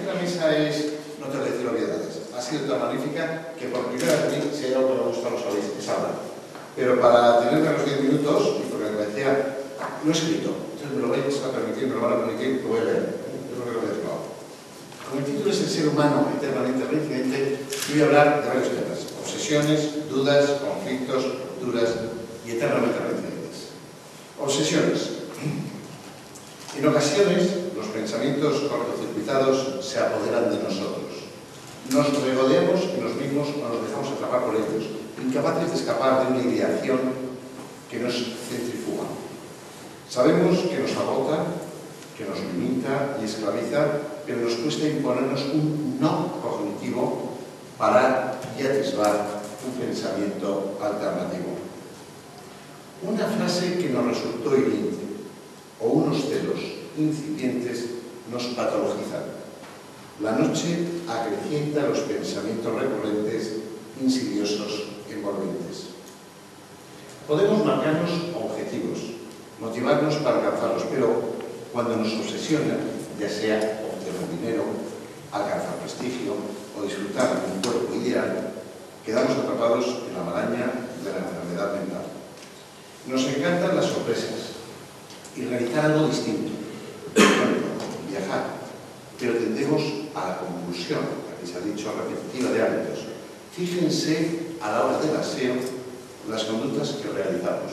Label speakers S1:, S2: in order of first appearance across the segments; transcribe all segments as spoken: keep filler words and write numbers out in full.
S1: de la mesa es, no te voy a decir obviedades, ha sido tan magnífica que por primera vez si hay algo que me gusta lo sabéis, es hablar. Pero para tener los diez minutos, y porque me decía, lo he escrito, entonces me lo vais a permitir, me lo van a permitir, lo voy a leer. Yo creo que lo voy a decir. Como el título es el ser humano eternamente reincidente, yo voy a hablar de varios temas: obsesiones, dudas, conflictos, duras y eternamente reincidentes. Obsesiones. En ocasiones, los pensamientos cortocircuitados se apoderan de nosotros. Nos regodeamos en los mismos o nos dejamos atrapar por ellos, incapaces de escapar de una ideación que nos centrifuga. Sabemos que nos agota, que nos limita y esclaviza, pero nos cuesta imponernos un no cognitivo para y atisbar un pensamiento alternativo. Una frase que nos resultó hiriente o unos celos incipientes nos patologizan. La noche acrecienta los pensamientos recurrentes, insidiosos, envolventes. Podemos marcarnos objetivos, motivarnos para alcanzarlos, pero cuando nos obsesiona, ya sea obtener dinero, alcanzar prestigio o disfrutar de un cuerpo ideal, quedamos atrapados en la maraña de la enfermedad mental. Nos encantan las sorpresas y realizar algo distinto, por ejemplo, viajar, pero tendemos a la conclusión, aquí se ha dicho, repetitiva de hábitos. Fíjense a la hora del aseo las conductas que realizamos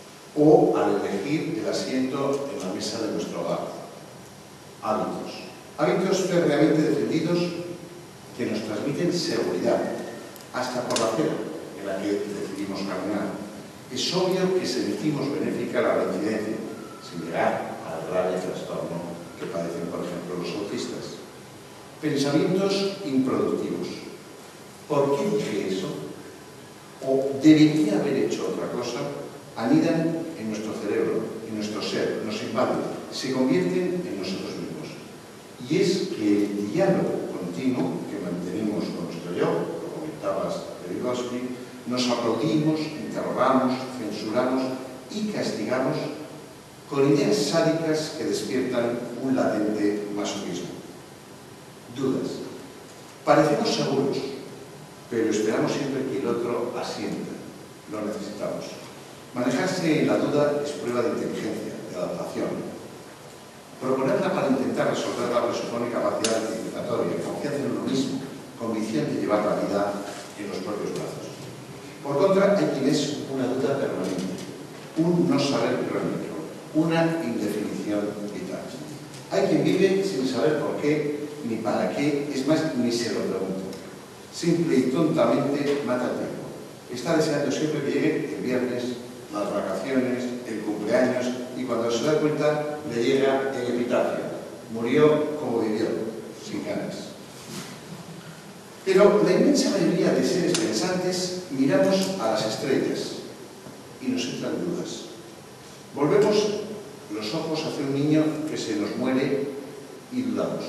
S1: o al elegir el asiento en la mesa de nuestro hogar. Hábitos. Hábitos férreamente defendidos que nos transmiten seguridad, hasta por la acera en la que decidimos caminar. Es obvio que sentimos benéfica la reincidencia, sin llegar al grave trastorno que padecen, por ejemplo, los autistas. Pensamientos improductivos. ¿Por qué dije eso? ¿O debería haber hecho otra cosa? Anidan en nuestro cerebro, en nuestro ser, nos invaden, se convierten en nosotros mismos. Y es que el diálogo continuo que mantenemos con nuestro yo, como comentabas de Vygotsky, nos aplaudimos, interrogamos, censuramos y castigamos con ideas sádicas que despiertan un latente masoquismo. Dudas. Parecemos seguros, pero esperamos siempre que el otro asienta. Lo necesitamos. Manejarse en la duda es prueba de inteligencia, de adaptación. Proponerla para intentar resolverla presupone capacidad anticipatoria, confianza en uno mismo, convicción de llevar la vida en los propios brazos. Por contra, hay quien es una duda permanente, un no saber crónico, una indefinición vital. Hay quien vive sin saber por qué ni para qué, es más, ni se lo pregunta. Simple y tontamente mata el tiempo. Está deseando siempre que llegue el viernes, las vacaciones, el cumpleaños, y cuando se da cuenta le llega el epitafio. Murió como vivió, sin ganas. Pero la inmensa mayoría de seres pensantes miramos a las estrellas y nos entran dudas. Volvemos los ojos hacia un niño que se nos muere y dudamos.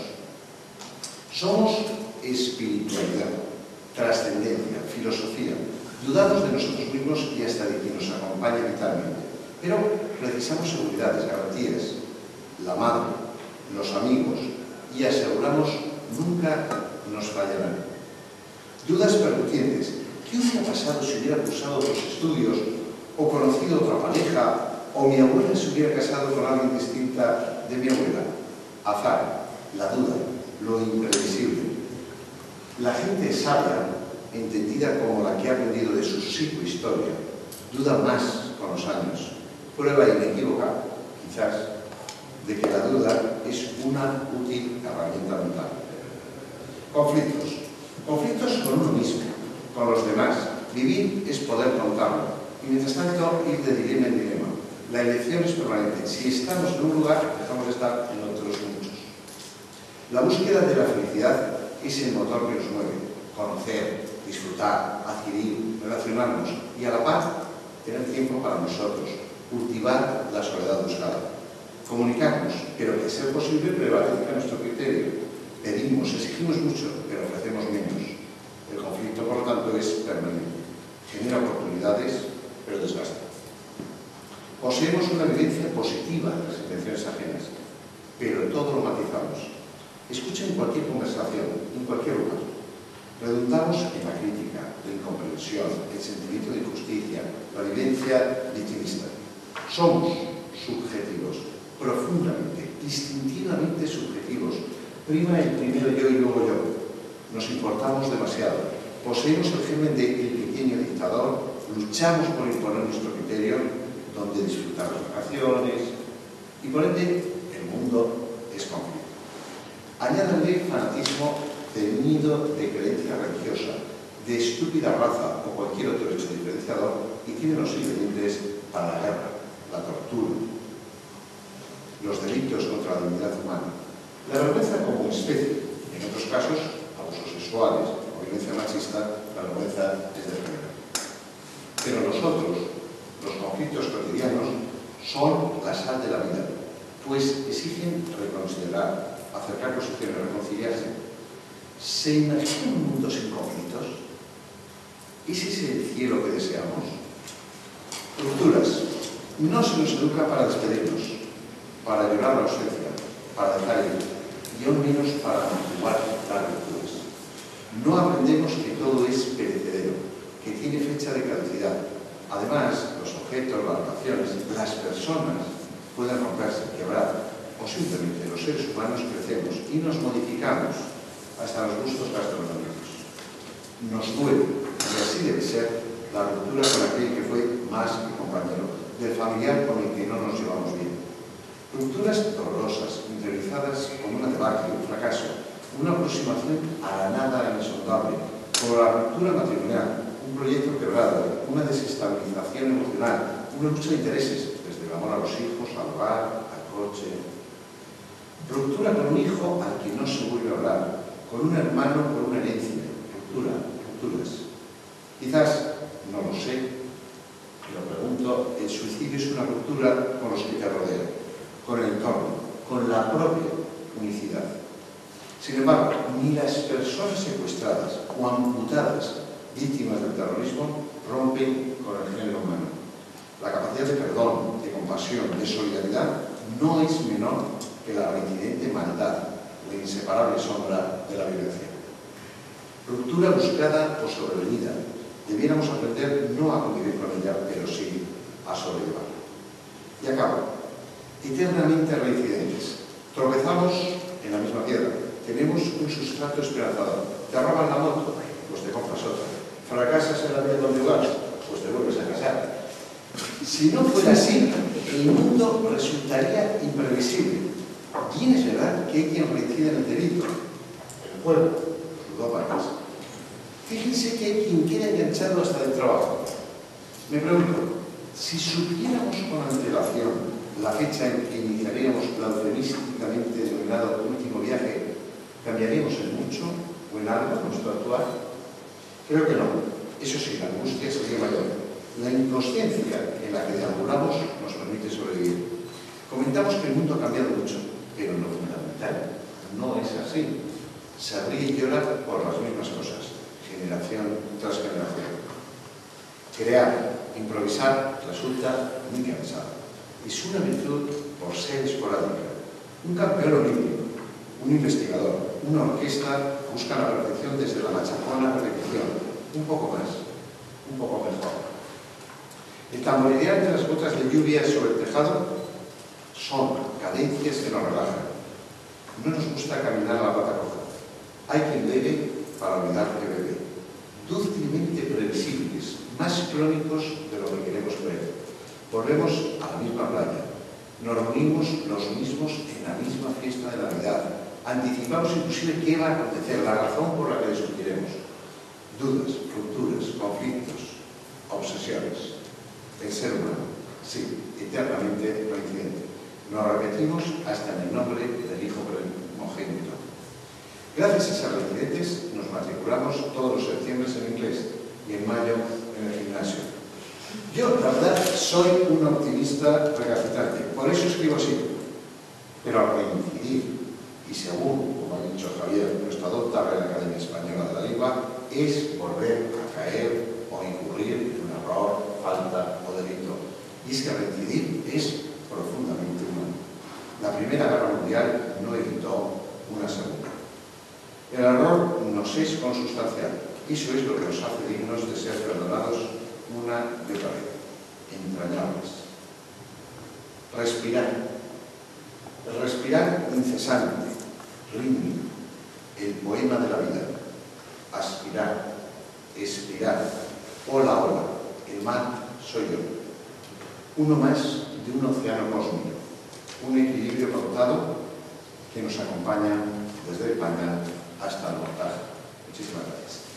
S1: Somos espiritualidad, trascendencia, filosofía. Dudamos de nosotros mismos y hasta de quien nos acompaña vitalmente. Pero precisamos seguridades, garantías, la madre, los amigos, y aseguramos nunca nos fallarán. Dudas percutientes. ¿Qué hubiera pasado si hubiera cursado otros estudios o conocido otra pareja o mi abuela se hubiera casado con alguien distinta de mi abuela? Azar, la duda, lo imprevisible. La gente sabia, entendida como la que ha aprendido de su psicohistoria, duda más con los años. Prueba inequívoca, quizás, de que la duda es una útil herramienta mental. Conflictos. Conflictos con uno mismo, con los demás. Vivir es poder contarlo. Y mientras tanto, ir de dilema en dilema. La elección es permanente. Si estamos en un lugar, dejamos de estar en otros muchos. La búsqueda de la felicidad es el motor que nos mueve. Conocer, disfrutar, adquirir, relacionarnos y a la par tener tiempo para nosotros, cultivar la soledad buscada, comunicarnos, pero que sea posible prevalezca nuestro criterio. Pedimos, exigimos mucho, pero ofrecemos menos. El conflicto, por lo tanto, es permanente. Genera oportunidades, pero desgasta. Poseemos una vivencia positiva de las intenciones ajenas, pero todo lo matizamos. Escuchen cualquier conversación, en cualquier lugar. Redundamos en la crítica, la incomprensión, el sentimiento de injusticia, la vivencia victimista. Somos subjetivos, profundamente, instintivamente subjetivos. Prima el primero yo y luego yo. Nos importamos demasiado. Poseemos el germen del pequeño dictador. Luchamos por imponer nuestro criterio, donde disfrutar las vacaciones. Y por ende, el mundo es conflicto. Añádanle fanatismo teñido de creencia religiosa, de estúpida raza o cualquier otro hecho diferenciador y tienen los ingredientes para la guerra, la tortura, los delitos contra la dignidad humana, la vergüenza como especie, en otros casos, abusos sexuales o violencia machista, la vergüenza es de género. Pero nosotros, los conflictos cotidianos, son la sal de la vida, pues exigen reconsiderar, acercar posiciones, reconciliarse. ¿Se imagina un mundo sin conflictos? ¿Es ese el cielo que deseamos? Rupturas. No se nos educa para despedirnos, para llorar la ausencia, para dejar ir, y aún menos para amortiguar las rupturas. No aprendemos que todo es perecedero, que tiene fecha de caducidad. Además, los objetos, las relaciones, las personas pueden romperse, quebrar, o simplemente los seres humanos crecemos y nos modificamos hasta los gustos gastronómicos. Nos duele, y así debe ser, la ruptura con aquel que fue más que compañero, del familiar con el que no nos llevamos bien. Rupturas dolorosas, interiorizadas como una debacle, un fracaso, una aproximación a la nada insondable, como la ruptura matrimonial, un proyecto quebrado, una desestabilización emocional, una lucha de intereses, desde el amor a los hijos, al hogar, al coche. Ruptura con un hijo al que no se vuelve a hablar, con un hermano por una herencia. Ruptura, rupturas. Quizás, no lo sé, lo pregunto, el suicidio es una ruptura con los que te rodean, con el entorno, con la propia unicidad. Sin embargo, ni las personas secuestradas o amputadas víctimas del terrorismo rompen con el género humano. La capacidad de perdón, de compasión, de solidaridad no es menor que la reincidente maldad, la inseparable sombra de la violencia. Ruptura buscada o sobrevenida. Debiéramos aprender no a convivir con ella, pero sí a sobrellevarla. Y acabo. Eternamente reincidentes. Tropezamos en la misma piedra. Tenemos un sustrato esperanzador. Te roban la moto, pues te compras otra. Fracasas en la vida conyugal, pues te vuelves a casar. Si no fuera así, el mundo resultaría imprevisible. Bien es verdad que hay quien reincide en el delito, el pueblo, los ludópatas. Fíjense que hay quien queda enganchado hasta el trabajo. Me pregunto, si supiéramos con antelación la fecha en que iniciaríamos la eufemísticamente denominado último viaje, ¿cambiaríamos en mucho o en algo nuestro actuar? Creo que no. Eso sí, la angustia sería mayor. La inconsciencia en la que deambulamos nos permite sobrevivir. Comentamos que el mundo ha cambiado mucho, pero lo fundamental no es así. Se ríe y llora por las mismas cosas, generación tras generación. Crear, improvisar, resulta muy cansado. Es una virtud por ser esporádica. Un campeón olímpico, un investigador, una orquesta buscan la perfección desde la machacona repetición. Un poco más, un poco mejor. El tamborilear de las gotas de lluvia sobre el tejado son cadencias que nos relajan. No nos gusta caminar a la pata coja. Hay quien bebe para olvidar que bebe. Dúcilmente previsibles, más crónicos de lo que queremos creer. Volvemos a la misma playa. Nos reunimos los mismos en la misma fiesta de Navidad. Anticipamos inclusive qué va a acontecer, la razón por la que discutiremos. Dudas, rupturas, conflictos, obsesiones. El ser humano, sí, eternamente reincidente. Nos repetimos hasta en el nombre del Hijo primogénito. Gracias a esas reincidentes nos matriculamos todos los septiembre en inglés y en mayo en el gimnasio. Yo, la verdad, soy un optimista recalcitrante, por eso escribo así. Pero al reincidir, y según, como ha dicho Javier, nuestra docta Real Academia Española de la Lengua, es volver a caer o incurrir en un error, falta o delito. Y es que reincidir es profundamente humano. La Primera Guerra Mundial no evitó una segunda. nos es consustancial. Eso es lo que nos hace dignos de ser perdonados una y otra vez. Entrañables. Respirar. El respirar incesante, rítmico, el poema de la vida. Aspirar, expirar, hola, hola, el mar soy yo. Uno más de un océano cósmico, un equilibrio pautado que nos acompaña desde España hasta el montaje. Muchísimas gracias.